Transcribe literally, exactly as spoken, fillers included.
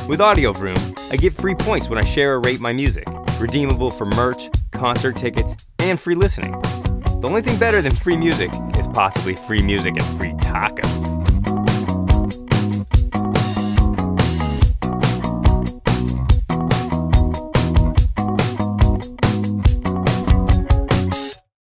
With AudioVroom, I get free points when I share or rate my music, redeemable for merch, concert tickets, and free listening. The only thing better than free music is possibly free music and free tacos.